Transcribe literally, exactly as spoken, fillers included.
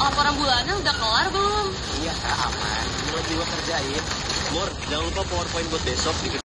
laporan bulanan udah kelar belum? Iya kak, aman. Ini lagi gue kerjain. Mur, jangan lupa PowerPoint buat besok.